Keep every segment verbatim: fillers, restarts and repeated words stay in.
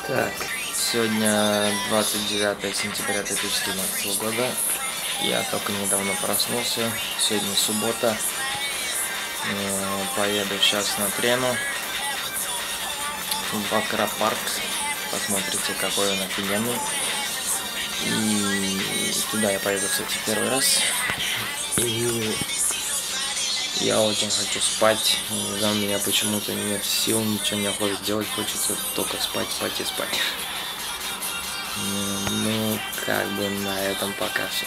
Так, сегодня двадцать девятое сентября две тысячи двенадцатого года. Я только недавно проснулся. Сегодня суббота. Поеду сейчас на Трену в акропарк. Посмотрите, какой он офигенный. И туда я поеду, кстати, первый раз. И я очень хочу спать. Не знаю, у меня почему-то нет сил, ничего не охота делать. Хочется только спать, спать и спать. Ну, как бы на этом пока все.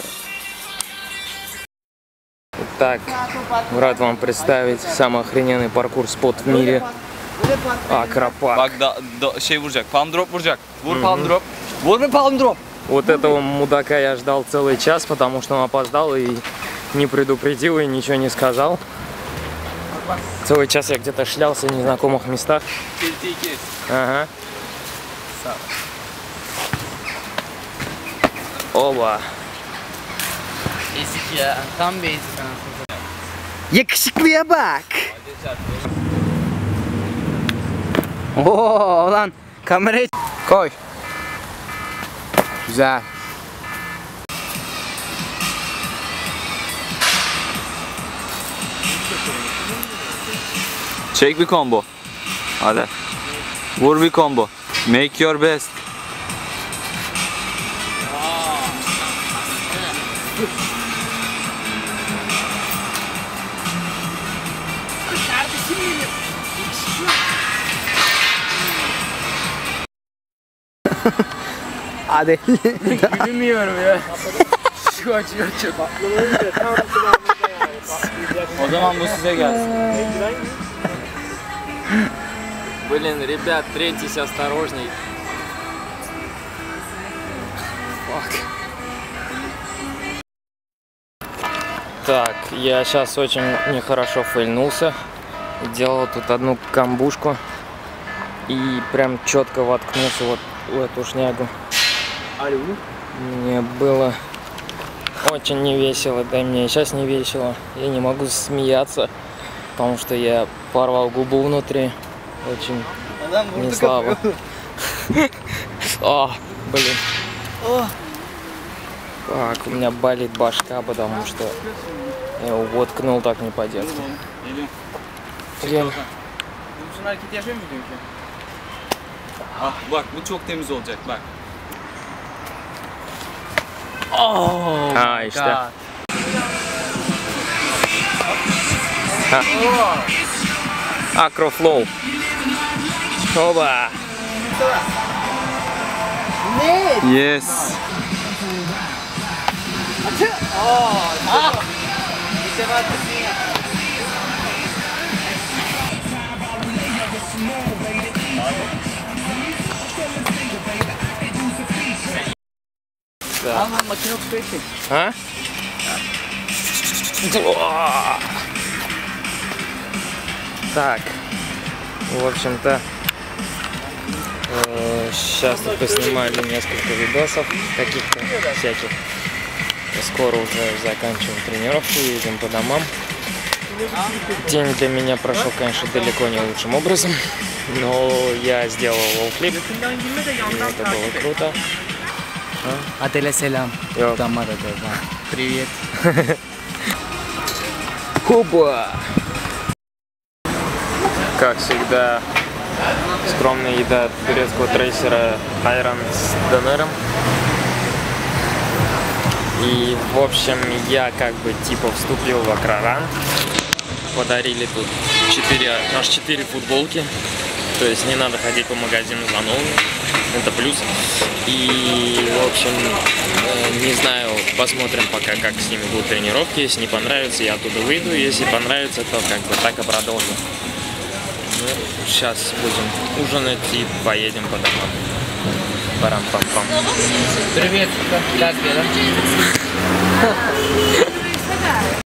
Так, рад вам представить самый охрененный паркур-спот в мире. Акропарк. Şey vuracak, palm drop vuracak. Vur palm drop. Vur mu palm drop? Вот этого мудака я ждал целый час, потому что он опоздал и не предупредил, и ничего не сказал. Целый час я где-то шлялся в незнакомых местах. Ага. Оба. Eski ya, tam basic anasını. Yakışıklıya bak. Oo lan kamerayı koy. Güzel. Çek bir combo. Hadi. Vur bir combo. Make your best. Hadi. Gülmüyorum ya. Şu açıyor çok. O zaman bu size gelsin. Блин, ребят, трейтесь осторожней. Fuck. Так, я сейчас очень нехорошо фейльнулся. Делал тут одну камбушку. И прям четко воткнулся вот в эту шнягу. Мне было очень невесело, да и мне сейчас не весело. Я не могу смеяться, потому что я порвал губу внутри. Очень не слабо. О, блин. Так, у меня болит башка, потому что я его воткнул так не по-детски. Блин. Ah bak bu çok temiz olacak bak. Oh, А, и что? Акрофлоу. Оба. Yes. Да. Ama makine tutuyor ki. А? Так, в общем-то, э, сейчас тут поснимали несколько видосов каких-то всяких. Скоро уже заканчиваем тренировку, едем по домам. День для меня прошел, конечно, далеко не лучшим образом, но я сделал лоу-флип, и это было круто. Adele selam. Yok. Damar Adele. Привет. Хуба! Как всегда, скромная еда турецкого трейсера айрон с донером. И, в общем, я как бы типа вступил в акроран. Подарили тут четыре, аж четыре футболки. То есть не надо ходить по магазину за новыми. Это плюс. И, в общем, не знаю, посмотрим пока, как с ними будут тренировки. Если не понравится, я оттуда выйду. Если понравится, то как бы так и продолжим. Ну, сейчас будем ужинать и поедем по домам. Парам-пам-пам. Привет, Латвия, да?